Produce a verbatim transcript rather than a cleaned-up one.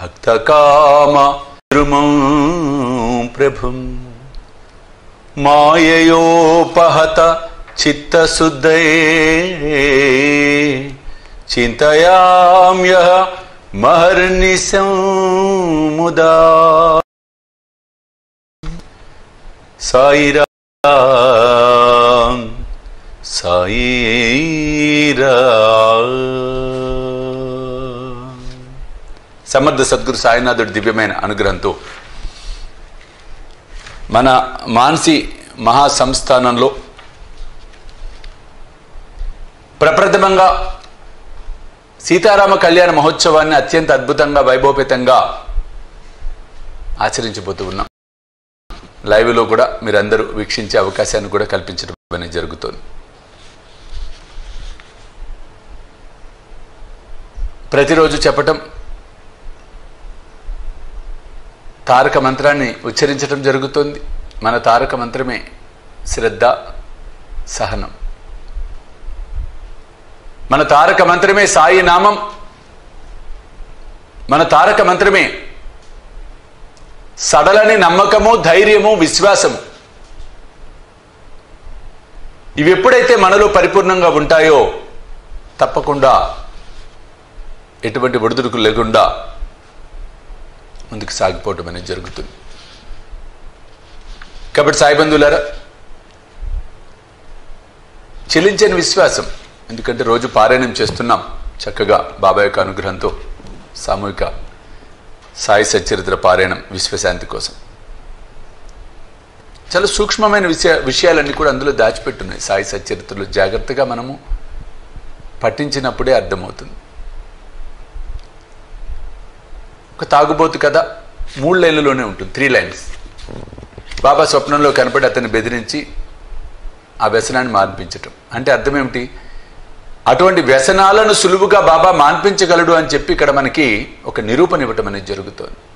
భక్తకామ ప్రభుం మాయయోపహత చిత్తశుద్ధయే చింతయామ్యః మహర్నిశం ముదా. సాయిరాం సాయిరాం. సమర్థ సద్గురు సాయినాథుడి దివ్యమైన అనుగ్రహంతో మన మాన్సి మహాసంస్థానంలో ప్రప్రథమంగా సీతారామ కళ్యాణ మహోత్సవాన్ని అత్యంత అద్భుతంగా వైభవపేతంగా ఆచరించబోతూ ఉన్నాం. లైవ్లో కూడా మీరందరూ వీక్షించే అవకాశాన్ని కూడా కల్పించడం అనేది జరుగుతోంది. ప్రతిరోజు చెప్పటం, తారక మంత్రాన్ని ఉచ్చరించడం జరుగుతోంది. మన తారక మంత్రమే శ్రద్ధ, సహనం. మన తారక మంత్రమే సాయి నామం. మన తారక మంత్రమే సడలని నమ్మకము, ధైర్యము, విశ్వాసము. ఇవి ఎప్పుడైతే మనలో పరిపూర్ణంగా ఉంటాయో తప్పకుండా ఎటువంటి ఒడిదుడుకు లేకుండా ముందుకు సాగిపోవటం అనేది జరుగుతుంది. కాబట్టి సాయి బంధువులారా, చెలించని విశ్వాసం. ఎందుకంటే రోజు పారాయణం చేస్తున్నాం చక్కగా బాబా యొక్క అనుగ్రహంతో. సామూహిక సాయి సచ్చరిత్ర పారాయణం విశ్వశాంతి కోసం. చాలా సూక్ష్మమైన విషయ విషయాలన్నీ కూడా అందులో దాచిపెట్టున్నాయి. సాయి సచ్చరిత్రలో జాగ్రత్తగా మనము పఠించినప్పుడే అర్థమవుతుంది. ఒక తాగుబోతు కథ మూడు లైన్లలోనే ఉంటుంది, త్రీ లైన్స్. బాబా స్వప్నంలో కనపడి అతన్ని బెదిరించి ఆ వ్యసనాన్ని మాన్పించటం. అంటే అర్థం ఏమిటి? అటువంటి వ్యసనాలను సులువుగా బాబా మాన్పించగలడు అని చెప్పి ఇక్కడ మనకి ఒక నిరూపణ ఇవ్వటం అనేది జరుగుతోంది.